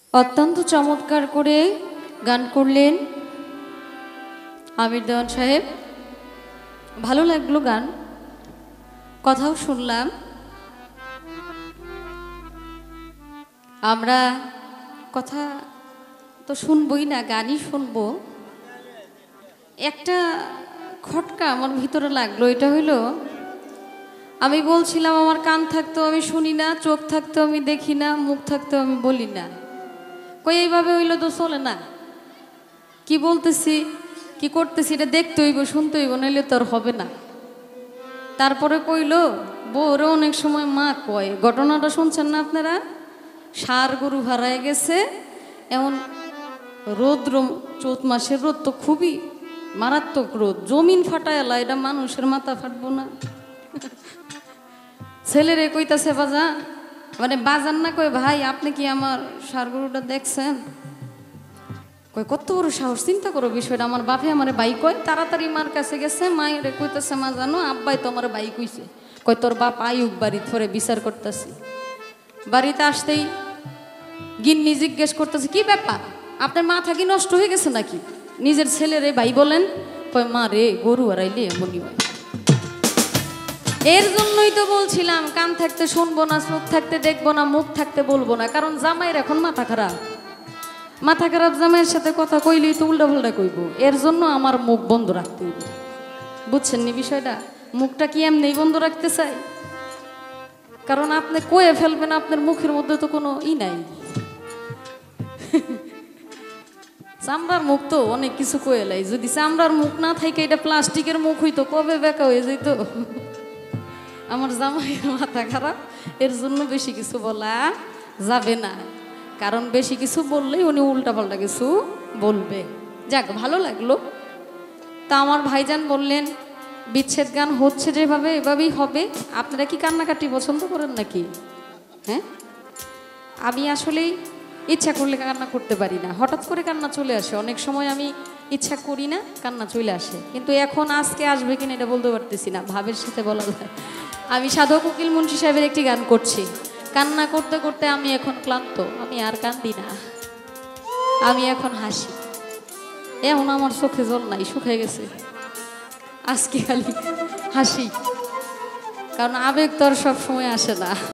অত্যন্ত চমৎকার করে গান করলেন আমির দেওয়ান সাহেব। ভালো লাগলো গান, কথাও শুনলাম। আমরা কথা তো শুনবই না, গানই শুনবো। একটা খটকা আমার ভিতরে লাগলো, এটা হইল আমি বলছিলাম আমার কান থাকতেও আমি শুনি না, চোখ থাকতেও আমি দেখি না, মুখ থাকতেও আমি বলি না। কই এইভাবে হইলে তো চলে না। কি বলতেছি কি করতেছি এটা দেখতে হইব, শুনতে হইব, নাইলে তো আর হবে না। তারপরে কইল বউরে অনেক সময় মা কয়। ঘটনাটা শুনছেন না আপনারা? ষাঁড় গরু হারায় গেছে, এমন রৌদ্র, চৈত মাসের রোদ তো খুবই মারাত্মক রোদ, জমিন ফাটায় এলা, এটা মানুষের মাথা ফাটবো না? ছেলেরে কইতাছে বাজান, মানে বাজান না, কই ভাই আপনি কি আমার ষাঁড় গরুটা দেখছেন? কই কত বড় সাহস, চিন্তা করো বিষয়টা। আমার বাপে আমার বাই কয়, তাড়াতাড়ি মার কাছে গেছে, মায়ের কইতেছে মা জানো আব্বাই তো আমার বাই কইছে। কই তোর বাপ আয়ুক বাড়ি ধরে বিচার করতেছি। বাড়িতে আসতেই গিন্নি জিজ্ঞেস করতেছে কি ব্যাপার, আপনার মাথা কি নষ্ট হয়ে গেছে নাকি? নিজের ছেলেরে ভাই বলেন। কই মা রে গরু হারাইলে এমনই হয়। এর জন্যই তো বলছিলাম কান থাকতে শুনবো না, চোখ থাকতে দেখবো না, মুখ থাকতে বলবো না। কারণ জামাইয়ের এখন মাথা খারাপ। মাথা খারাপ জামাইয়ের সাথে কথা কইলেই তো উল্টা পাল্টা কইব। এর জন্য আমার মুখ বন্ধ রাখতে হইব। বুঝছেন নি বিষয়টা? মুখটা কি এমনি বন্ধ রাখতে চাই? কারণ আপনি কয়ে ফেলবেন, আপনার মুখের মধ্যে তো কোনো নাই। চামড়ার মুখ তো অনেক কিছু কয়ে লাই। যদি চামড়ার মুখ না থাকে, এটা প্লাস্টিকের মুখ হইতো, কবে বেকা হয়ে যেত। আমার জামাইয়ের মাথা খারাপ, এর জন্য বেশি কিছু বলা যাবে না। কারণ বেশি কিছু বললেই উনি উল্টা পাল্টা কিছু বলবে। যাক, ভালো লাগলো। তা আমার ভাইজান বললেন বিচ্ছেদ গান হচ্ছে যেভাবে, এভাবেই হবে। আপনারা কি কান্নাকাটি পছন্দ করেন নাকি? হ্যাঁ, আমি আসলেই ইচ্ছা করলে কান্না করতে পারি না, হঠাৎ করে কান্না চলে আসে। অনেক সময় আমি ইচ্ছা করি না, কান্না চলে আসে। কিন্তু এখন আজকে আসবে কিনা এটা বলতে পারতেছি না, ভাবের সাথে বলা যায়। আমি সাধক উকিল মুন্সি সাহেবের একটি গান করছি। কান্না করতে করতে আমি এখন ক্লান্ত, আমি আর কান্দি না, আমি এখন হাসি। এখন আমার চোখে জল নাই, শুকিয়ে গেছে। আজকে খালি হাসি, কারণ আবেগ তো আর সব সময় আসে না।